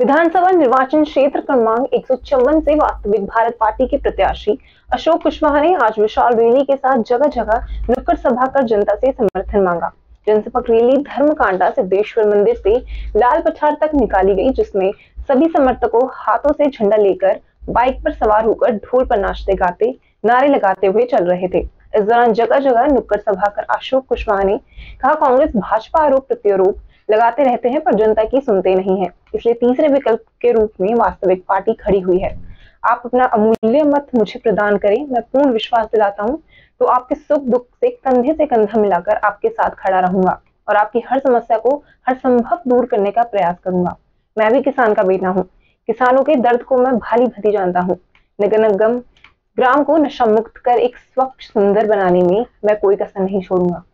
विधानसभा निर्वाचन क्षेत्र क्रमांक 154 से वास्तविक भारत पार्टी के प्रत्याशी अशोक कुशवाहा ने आज विशाल रैली के साथ जगह जगह नुक्कड़ सभा कर जनता से समर्थन मांगा। जनसंपर्क रैली धर्मकांडा सिद्धेश्वर मंदिर से लाल पठार तक निकाली गई, जिसमें सभी समर्थकों हाथों से झंडा लेकर बाइक पर सवार होकर ढोल पर नाचते गाते नारे लगाते हुए चल रहे थे। इस दौरान जगह जगह नुक्कड़ सभा कर अशोक कुशवाहा ने कहा, कांग्रेस भाजपा आरोप प्रत्यारोप लगाते रहते हैं पर जनता की सुनते नहीं है, इसलिए तीसरे विकल्प के रूप में वास्तविक पार्टी खड़ी हुई है। आप अपना अमूल्य मत मुझे प्रदान करें, मैं पूर्ण विश्वास दिलाता हूं तो आपके सुख दुख से कंधा मिलाकर आपके साथ खड़ा रहूंगा और आपकी हर समस्या को हर संभव दूर करने का प्रयास करूंगा। मैं भी किसान का बेटा हूँ, किसानों के दर्द को मैं भाली भांति जानता हूँ। नगर निगम ग्राम को नशा मुक्त कर एक स्वच्छ सुंदर बनाने में मैं कोई कसर नहीं छोड़ूंगा।